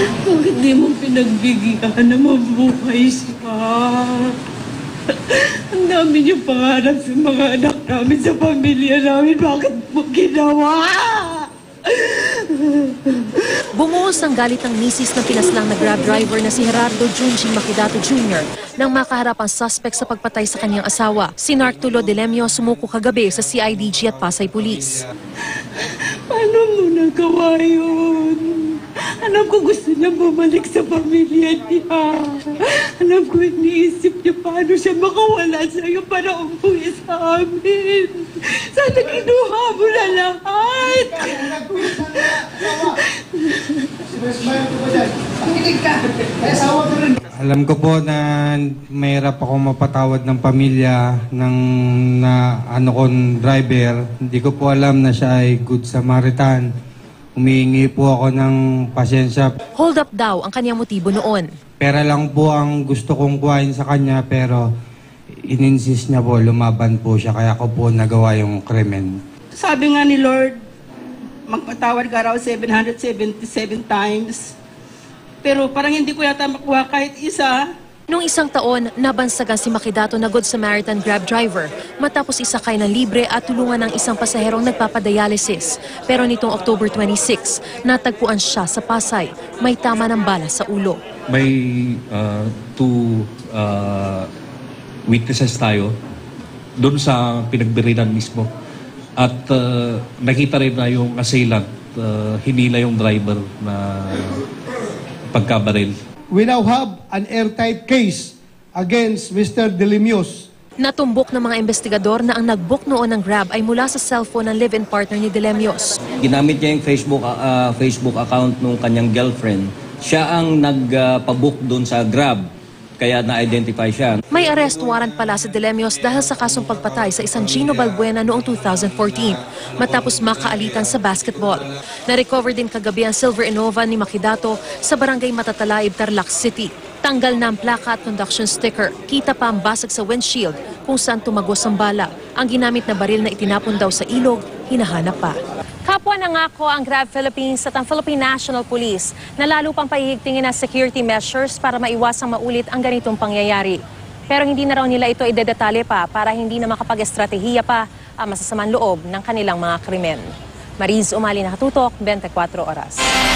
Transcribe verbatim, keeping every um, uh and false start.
Bakit di mo pinagbigyan na mabuhay siya? Ang dami niyong pangarap sa mga anak namin, sa pamilya namin. Bakit mo ginawa? Bumuhos ang galit ng misis ng pinaslang na Grab driver na si Gerardo Junji Makidato Junior nang makaharap ang suspect sa pagpatay sa kanyang asawa. Si Nartulo Delemio sumuko kagabi sa C I D G at Pasay Police. Paano mo nagawa yun? Alam ko gusto niya bumalik sa pamilya niya. Alam ko iniisip niya paano siya makawala sa'yo para umuwi sa amin. Sana kinuha mo na lahat. Alam ko po na mahirap ako mapatawad ng pamilya ng na ano kong driver. Hindi ko po alam na siya ay good Samaritan. Humihingi po ako ng pasensya. Hold up daw ang kanyang motibo noon. Pera lang po ang gusto kong kuhain sa kanya pero ininsist niya po, lumaban po siya kaya ko po nagawa yung krimen. Sabi nga ni Lord, magpatawad ka raw seven hundred seventy-seven times. Pero parang hindi ko yata makuha kahit isa. Noong isang taon, nabansagan si Makidato na Good Samaritan Grab driver matapos isakay ng libre at tulungan ng isang pasaherong nagpapadialysis. Pero nitong October twenty-six, natagpuan siya sa Pasay. May tama ng bala sa ulo. May uh, two uh, witnesses tayo doon sa pinagbirinan mismo. At uh, nakita rin na yung assailant, uh, hinila yung driver na pagkabaril. We now have an airtight case against Mister Delimios. Natumbok ng mga investigador na ang nag-book noon ng Grab ay mula sa cellphone ng live-in partner ni Delemios. Ginamit niya yung Facebook, uh, Facebook account ng kanyang girlfriend. Siya ang nagpabook uh, doon sa Grab, kaya na-identify siya. May arrest warrant pala si Delemios dahil sa kasong pagpatay sa isang Gino Balbuena noong two thousand fourteen matapos makaalitan sa basketball. Na-recover din kagabi ang silver Innova ni Makidato sa barangay Matatalaib, Tarlac City. Tanggal na ang plaka at conduction sticker. Kita pa ang basag sa windshield kung saan tumagos ang bala. Ang ginamit na baril na itinapon daw sa ilog, hinahanap pa. Kapwa nangako ang Grab Philippines at ang Philippine National Police na lalo pang pahihigtingin ang security measures para maiwasang maulit ang ganitong pangyayari. Pero hindi na raw nila ito idedetalye pa para hindi na makapag-estratehiya pa ang masasamang loob ng kanilang mga krimen. Mariz Umali, nakatutok, twenty-four oras.